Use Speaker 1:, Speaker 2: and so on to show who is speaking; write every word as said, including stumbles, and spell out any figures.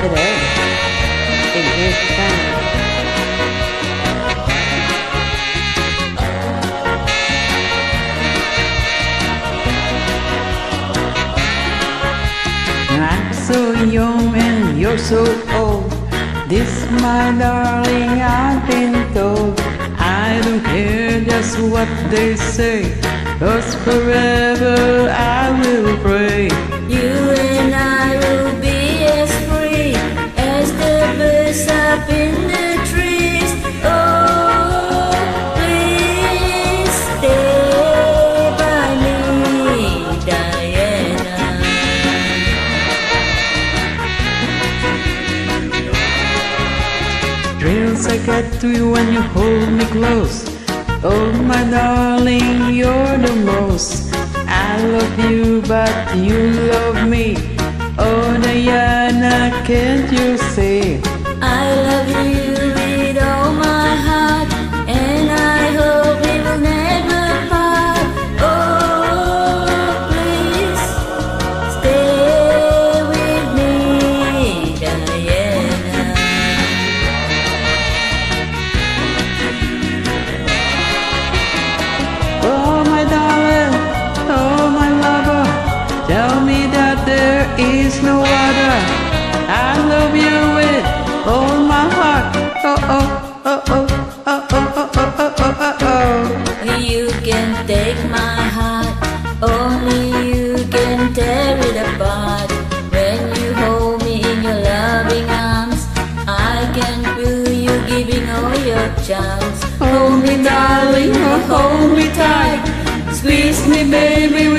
Speaker 1: เด้อเป็นเอกกัน I'm so young and you're so old. This, my darling, I've been told. I don't care just what they say, 'cause forever I will pray.
Speaker 2: You and I will be as free as the birds up in the trees. Oh, please stay by me, Diana.
Speaker 1: Thrills I get to you when you hold me close. Oh, my darling, you're the most. I love you, but you love me. Oh, Diana, can't you see?
Speaker 2: I love you with all my heart, and I hope we will never part. Oh, please stay with me, Diana.
Speaker 1: Oh, my darling, oh, my lover, tell me that there is no other. I love you with all my heart. Oh, oh, oh, oh, oh, oh, oh, oh, oh, oh, oh.
Speaker 2: You can take my heart, only you can tear it apart. When you hold me in your loving arms, I can feel you giving all your charms.
Speaker 1: Hold me, darling, oh, hold me tight. Squeeze me, baby,